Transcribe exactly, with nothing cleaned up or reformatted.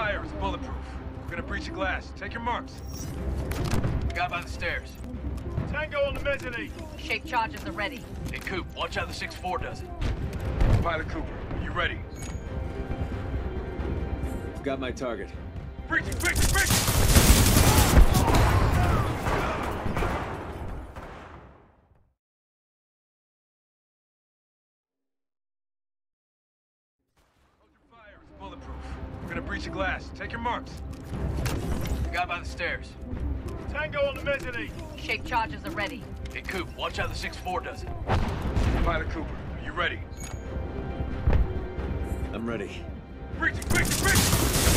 fire is bulletproof. We're gonna breach the glass. Take your marks. The guy by the stairs. Tango on the mezzanine. Shape charges are ready. Hey, Coop, watch how the six four does it. Pilot Cooper, are you ready? Got my target. Breaching, breaching, breaching! Fire is bulletproof. We're gonna breach the glass. Take your marks. The guy by the stairs. Tango on the mezzanine. Shape charges are ready. Hey, Coop, watch how the six four does it. Pilot Cooper, are you ready? I'm ready. Breaching, breaching, breaching!